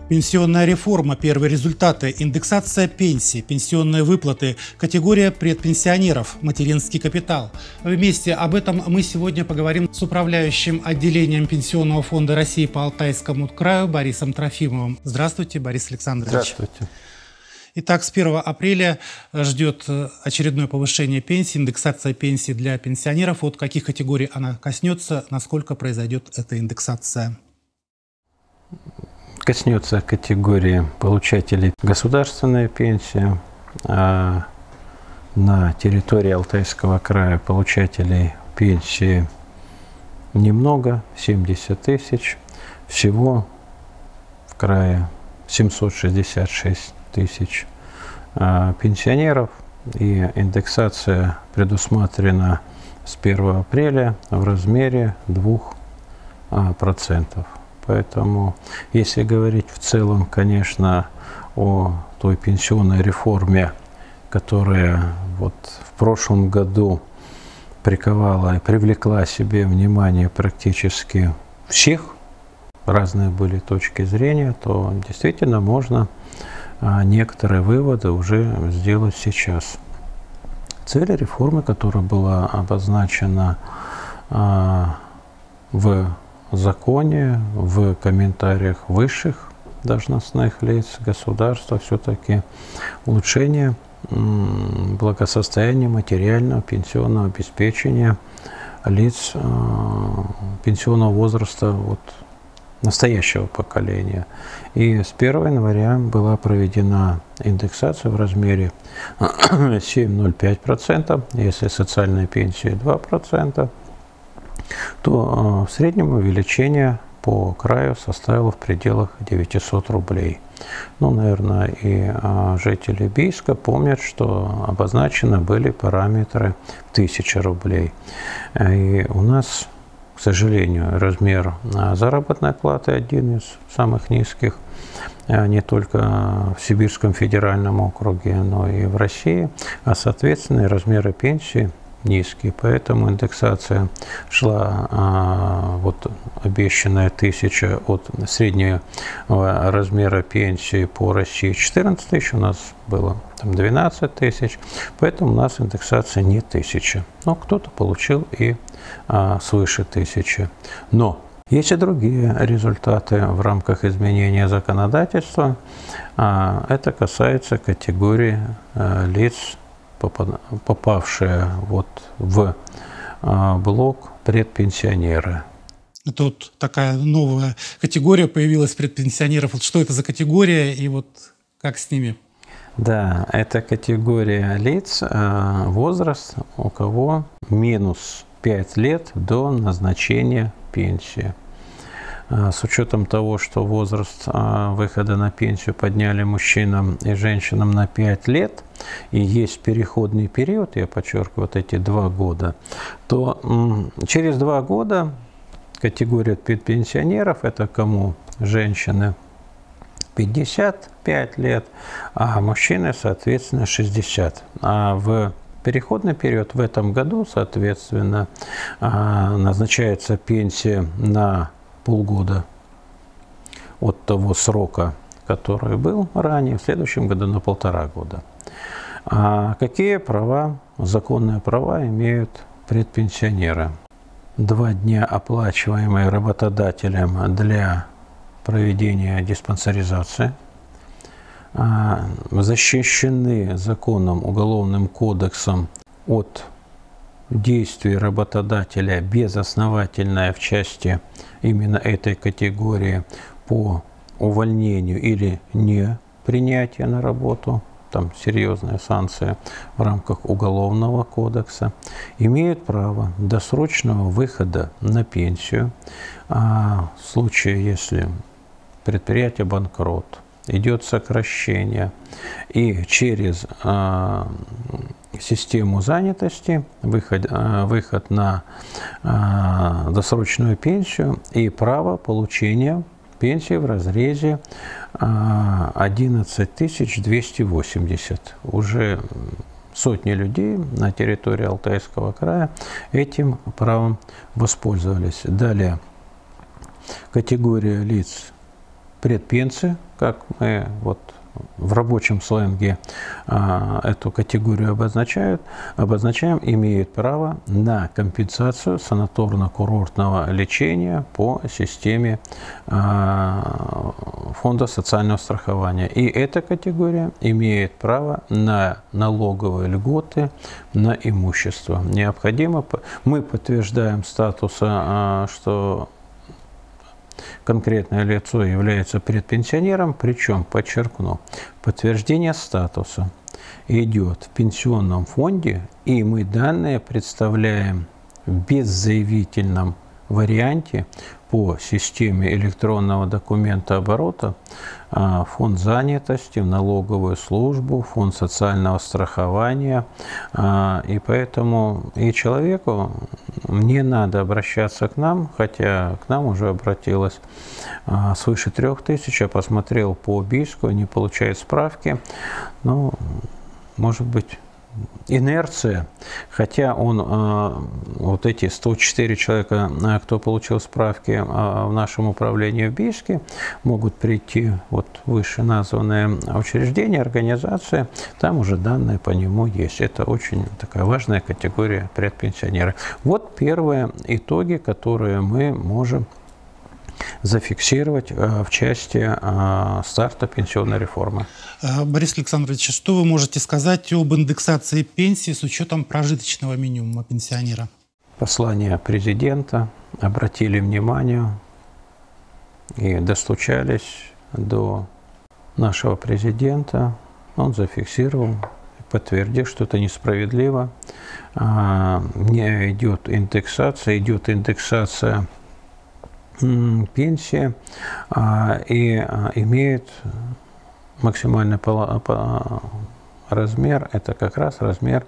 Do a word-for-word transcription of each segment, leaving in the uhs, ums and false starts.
Пенсионная реформа, первые результаты, индексация пенсий, пенсионные выплаты, категория предпенсионеров, материнский капитал. Вместе об этом мы сегодня поговорим с управляющим отделением Пенсионного фонда России по Алтайскому краю Борисом Трофимовым. Здравствуйте, Борис Александрович. Здравствуйте. Итак, с первого апреля ждет очередное повышение пенсий, индексация пенсий для пенсионеров. От каких категорий она коснется, насколько произойдет эта индексация? Коснется категории получателей государственной пенсии. А на территории Алтайского края получателей пенсии немного, семьдесят тысяч. Всего в крае семьсот шестьдесят шесть тысяч пенсионеров. И индексация предусмотрена с первого апреля в размере двух процентов. Поэтому, если говорить в целом, конечно, о той пенсионной реформе, которая вот в прошлом году приковала и привлекла себе внимание практически всех, разные были точки зрения, то действительно можно некоторые выводы уже сделать сейчас. Цель реформы, которая была обозначена в законе, в комментариях высших должностных лиц государства, все-таки улучшение благосостояния материального пенсионного обеспечения лиц пенсионного возраста вот, настоящего поколения. И с первого января была проведена индексация в размере семь целых ноль пять сотых процента, если социальная пенсия два процента, то в среднем увеличение по краю составило в пределах девятисот рублей. Ну, наверное, и жители Бийска помнят, что обозначены были параметры тысяча рублей. И у нас, к сожалению, размер заработной платы один из самых низких не только в Сибирском федеральном округе, но и в России, а, соответственно, и размеры пенсии низкие, поэтому индексация шла а, вот обещанная тысяча от среднего размера пенсии по России четырнадцать тысяч, у нас было там двенадцать тысяч, поэтому у нас индексация не тысяча, но кто-то получил и а, свыше тысячи. Но есть и другие результаты в рамках изменения законодательства, а, это касается категории а, лиц, попавшие вот в блок предпенсионеры. Тут такая новая категория появилась предпенсионеров. Вот что это за категория и вот как с ними? Да, это категория лиц, возраст, у кого минус пять лет до назначения пенсии. С учетом того, что возраст выхода на пенсию подняли мужчинам и женщинам на пять лет, и есть переходный период, я подчеркиваю, вот эти два года, то через два года категория предпенсионеров, это кому женщины пятьдесят пять лет, а мужчины, соответственно, шестьдесят. А в переходный период в этом году, соответственно, назначается пенсия на полгода от того срока, который был ранее, в следующем году на полтора года. А какие права, законные права имеют предпенсионеры? Два дня, оплачиваемые работодателем для проведения диспансеризации, защищены законом, Уголовным кодексом от действий работодателя безосновательное в части именно этой категории по увольнению или не принятия на работу, там серьезные санкции в рамках Уголовного кодекса, имеют право досрочного выхода на пенсию а в случае, если предприятие банкрот, идет сокращение, и через а, систему занятости выход, а, выход на а, досрочную пенсию и право получения пенсии в разрезе а, одиннадцать тысяч двести восемьдесят. Уже сотни людей на территории Алтайского края этим правом воспользовались. Далее категория лиц предпенсии, как мы вот в рабочем сленге а, эту категорию обозначают, обозначаем, имеют право на компенсацию санаторно-курортного лечения по системе а, фонда социального страхования. И эта категория имеет право на налоговые льготы на имущество. Необходимо, мы подтверждаем статуса, а, что конкретное лицо является предпенсионером, причем, подчеркну, подтверждение статуса идет в пенсионном фонде, и мы данные представляем в беззаявительном варианте по системе электронного документа оборота фонд занятости, в налоговую службу, фонд социального страхования. И поэтому и человеку не надо обращаться к нам, хотя к нам уже обратилось свыше трех тысяч, я посмотрел по Бийску, не получает справки. Ну, может быть, инерция, хотя он, вот эти сто четыре человека, кто получил справки в нашем управлении в Бийске, могут прийти вот выше названное учреждение, организация, там уже данные по нему есть. Это очень такая важная категория предпенсионеров. Вот первые итоги, которые мы можем зафиксировать в части старта пенсионной реформы. Борис Александрович, что вы можете сказать об индексации пенсии с учетом прожиточного минимума пенсионера? Послание президента, обратили внимание и достучались до нашего президента. Он зафиксировал, подтвердил, что это несправедливо. Не идет индексация, идет индексация пенсии и имеет максимальный размер, это как раз размер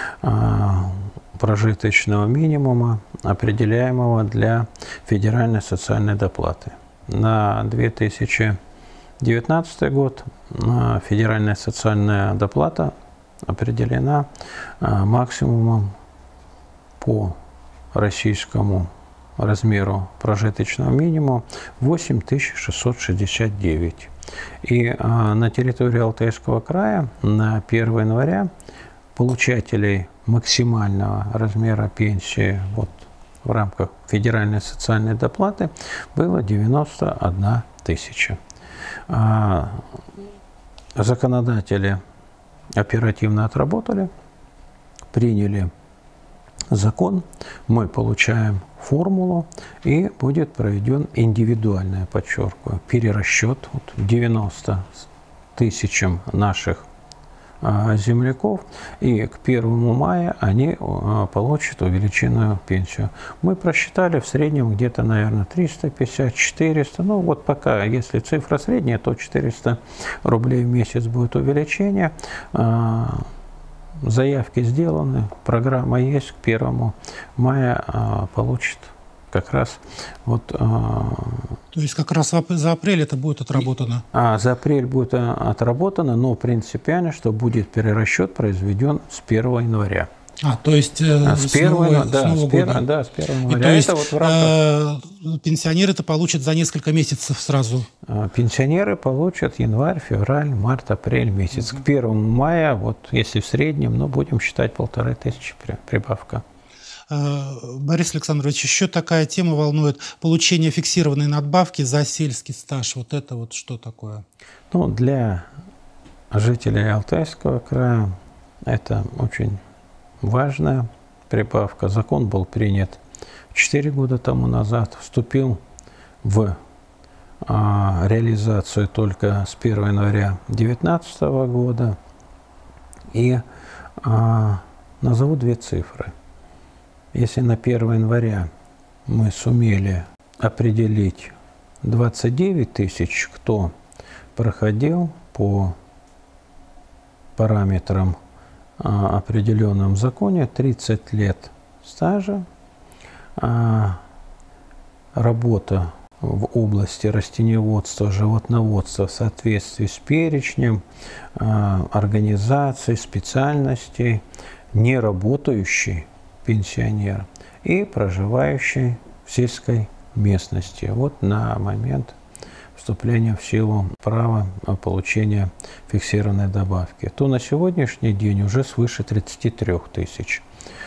прожиточного минимума, определяемого для федеральной социальной доплаты. На две тысячи девятнадцатый год федеральная социальная доплата определена максимумом по российскому размеру прожиточного минимума восемь тысяч шестьсот шестьдесят девять. И а, на территории Алтайского края на первое января получателей максимального размера пенсии вот, в рамках федеральной социальной доплаты было девяносто одна тысяча. А, законодатели оперативно отработали, приняли закон, мы получаем формулу, и будет проведен индивидуальный, подчеркиваю, перерасчет вот, девяноста тысячам наших а, земляков, и к первому мая они а, получат увеличенную пенсию. Мы просчитали в среднем где-то, наверное, триста пятьдесят — четыреста, ну вот пока, если цифра средняя, то четыреста рублей в месяц будет увеличение. А, Заявки сделаны, программа есть, к первому мая а, получит как раз вот... А, То есть как раз за апрель это будет отработано? А, за апрель будет отработано, но принципиально, что будет перерасчет произведен с первого января. А, то есть э, с, с, первого, нового, да, с Нового с пер, года. Да, с первого января. И то есть это вот в рамках... э, пенсионеры-то получат за несколько месяцев сразу? Пенсионеры получат январь, февраль, март, апрель месяц. Угу. К первому мая, вот если в среднем, ну, будем считать полторы тысячи прибавка. Борис Александрович, еще такая тема волнует: получение фиксированной надбавки за сельский стаж. Вот это вот что такое? Ну, для жителей Алтайского края это очень важная прибавка. Закон был принят четыре года тому назад, вступил в а, реализацию только с первого января две тысячи девятнадцатого года. И а, назову две цифры. Если на первое января мы сумели определить двадцать девять тысяч, кто проходил по параметрам определенном законе, тридцать лет стажа, работа в области растениеводства, животноводства в соответствии с перечнем организаций, специальностей, не работающий пенсионер и проживающий в сельской местности. Вот на момент вступления в силу права получения фиксированной добавки, то на сегодняшний день уже свыше тридцати трёх тысяч.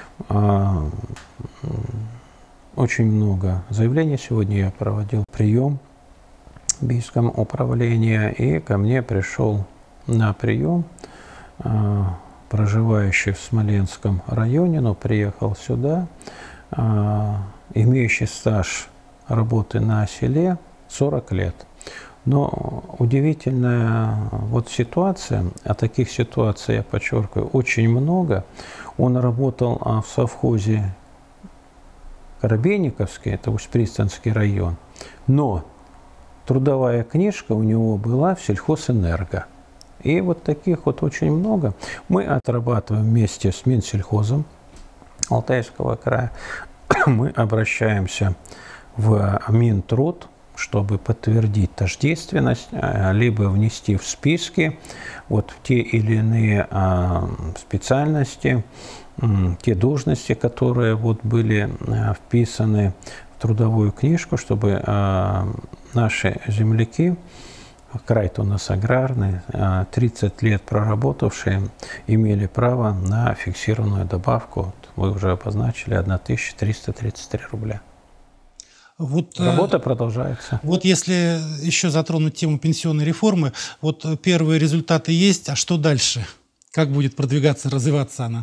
Очень много заявлений. Сегодня я проводил прием в Бийском управлении, и ко мне пришел на прием проживающий в Смоленском районе, но приехал сюда, имеющий стаж работы на селе сорок лет. Но удивительная вот ситуация, а таких ситуаций, я подчеркиваю, очень много. Он работал в совхозе Коробейниковский, это Усть-Пристинский район, но трудовая книжка у него была в сельхозэнерго. И вот таких вот очень много. Мы отрабатываем вместе с Минсельхозом Алтайского края. Мы обращаемся в Минтруд, чтобы подтвердить тождественность, либо внести в списки вот те или иные специальности, те должности, которые вот были вписаны в трудовую книжку, чтобы наши земляки, край-то у нас аграрный, тридцать лет проработавшие, имели право на фиксированную добавку. Вы уже обозначили тысячу триста тридцать три рубля. Вот, Работа продолжается. Вот если еще затронуть тему пенсионной реформы, вот первые результаты есть, а что дальше? Как будет продвигаться, развиваться она?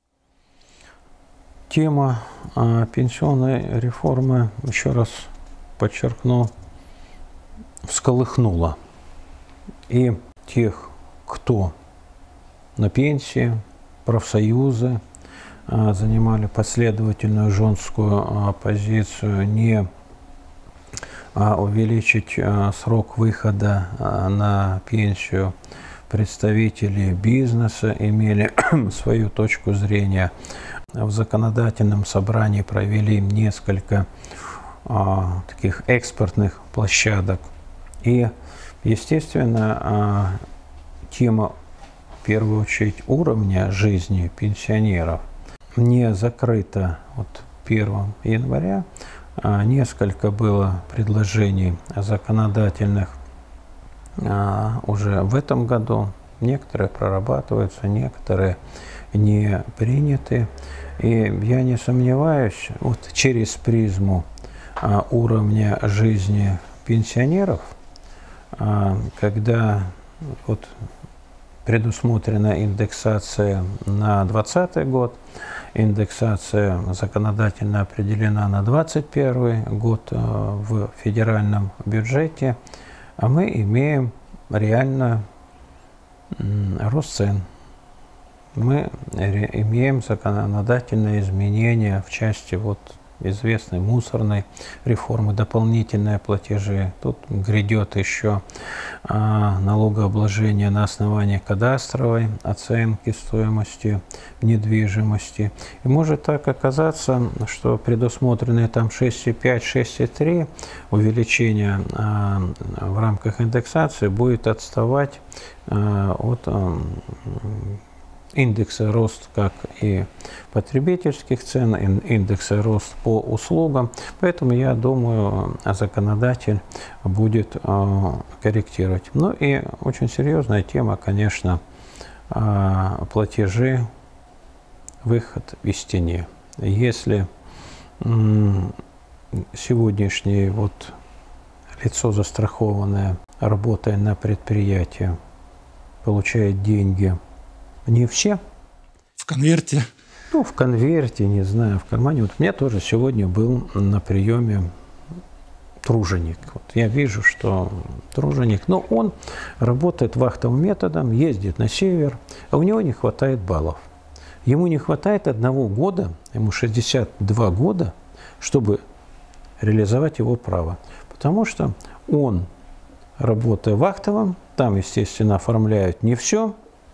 Тема а, пенсионной реформы, еще раз подчеркну, всколыхнула и тех, кто на пенсии, профсоюзы а, занимали последовательную жесткую а, позицию не а, увеличить а, срок выхода а, на пенсию. Представители бизнеса имели свою точку зрения. В законодательном собрании провели несколько а, таких экспортных площадок. И, естественно, а, тема, в первую очередь, уровня жизни пенсионеров не закрыта. Вот первого января а, несколько было предложений законодательных а, уже в этом году. Некоторые прорабатываются, некоторые не приняты. И я не сомневаюсь, вот через призму а, уровня жизни пенсионеров, а, когда вот предусмотрена индексация на двадцатый год, индексация законодательно определена на двадцать первый год а, в федеральном бюджете, а мы имеем реально м, рост цен. Мы имеем законодательные изменения в части вот известной мусорной реформы, дополнительные платежи. Тут грядет еще а, налогообложение на основании кадастровой оценки стоимости недвижимости. И может так оказаться, что предусмотренные там шесть и пять, шесть и три увеличение а, в рамках индексации будет отставать а, от а, индекса рост как и потребительских цен, индекса рост по услугам. Поэтому, я думаю, законодатель будет э, корректировать. Ну и очень серьезная тема, конечно, э, платежи, выход из тени. Если э, сегодняшнее вот лицо застрахованное, работая на предприятии, получает деньги не все. В конверте? Ну, в конверте, не знаю, в кармане. Вот у меня тоже сегодня был на приеме труженик. Вот я вижу, что труженик, но он работает вахтовым методом, ездит на север, а у него не хватает баллов. Ему не хватает одного года, ему шестьдесят два года, чтобы реализовать его право. Потому что он, работая вахтовым, там, естественно, оформляют не все,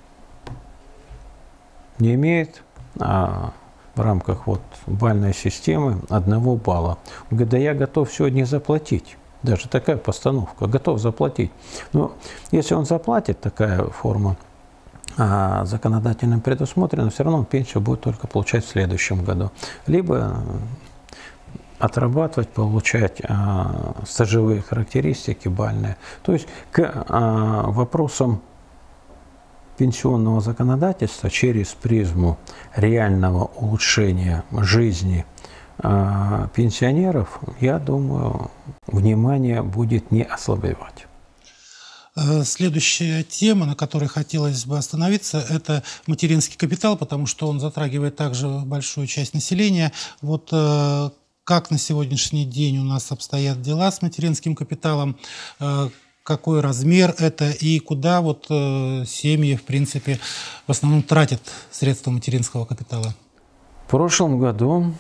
не имеет а, в рамках вот бальной системы одного балла. Он говорит, да я готов сегодня заплатить. Даже такая постановка, готов заплатить. Но если он заплатит, такая форма а, законодательно предусмотрена, все равно он пенсию будет только получать в следующем году. Либо отрабатывать, получать а, стажевые характеристики бальные. То есть к а, вопросам пенсионного законодательства через призму реального улучшения жизни а, пенсионеров, я думаю, внимание будет не ослабевать. Следующая тема, на которой хотелось бы остановиться, это материнский капитал, потому что он затрагивает также большую часть населения. Вот э, как на сегодняшний день у нас обстоят дела с материнским капиталом, э, какой размер это и куда вот э, семьи, в принципе, в основном тратят средства материнского капитала? В прошлом году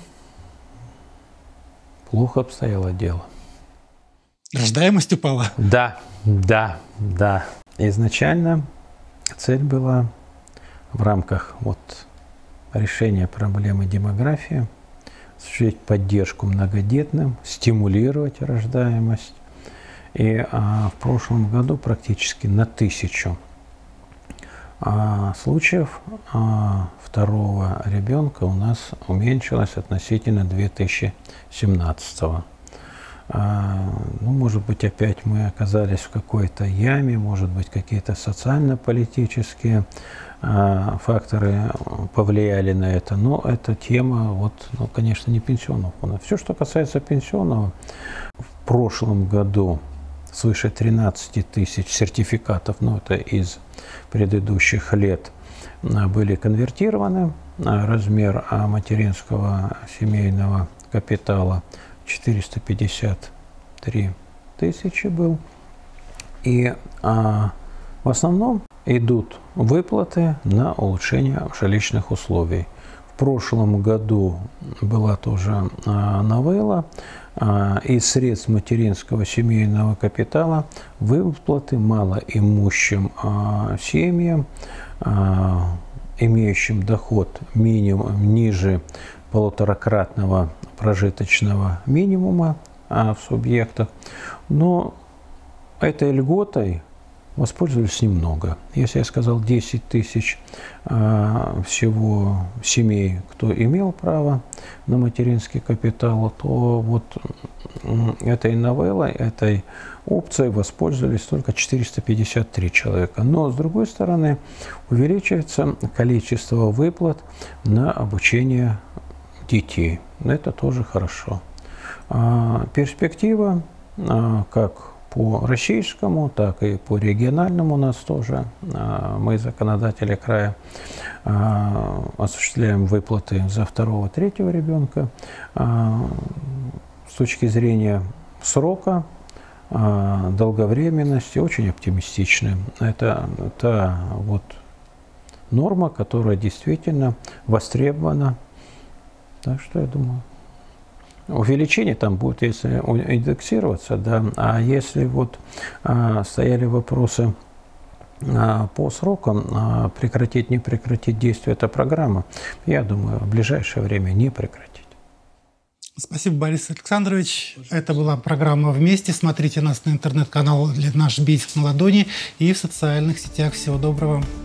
плохо обстояло дело. Рождаемость упала? Да, да, да. Изначально цель была в рамках вот решения проблемы демографии осуществить поддержку многодетным, стимулировать рождаемость. И а, в прошлом году практически на тысячу а, случаев а, второго ребенка у нас уменьшилось относительно две тысячи семнадцатого. Ну, может быть, опять мы оказались в какой-то яме, может быть, какие-то социально-политические а, факторы повлияли на это. Но эта тема, вот, ну, конечно, не пенсионного фонда. Все, что касается пенсионного, в прошлом году свыше тринадцати тысяч сертификатов, ну, это из предыдущих лет, были конвертированы. Размер материнского семейного капитала четыреста пятьдесят три тысячи был. И а, в основном идут выплаты на улучшение жилищных условий. В прошлом году была тоже а, новелла. А, из средств материнского семейного капитала выплаты малоимущим а, семьям, а, имеющим доход минимум ниже полуторакратного прожиточного минимума а, в субъектах, но этой льготой воспользовались немного. Если я сказал десять тысяч а, всего семей, кто имел право на материнский капитал, то вот этой новеллой, этой опцией воспользовались только четыреста пятьдесят три человека. Но, с другой стороны, увеличивается количество выплат на обучение детей. Это тоже хорошо. А, перспектива, а, как по российскому, так и по региональному у нас тоже. А, мы, законодатели края, а, осуществляем выплаты за второго, третьего ребенка. А, с точки зрения срока, а, долговременности, очень оптимистичны. Это та вот норма, которая действительно востребована. Так что я думаю, увеличение там будет, если индексироваться, да. А если вот а, стояли вопросы а, по срокам, а, прекратить, не прекратить действие этой программы, я думаю, в ближайшее время не прекратить. Спасибо, Борис Александрович. Это была программа «Вместе». Смотрите нас на интернет-канал «Наш Бийск на ладони» и в социальных сетях. Всего доброго.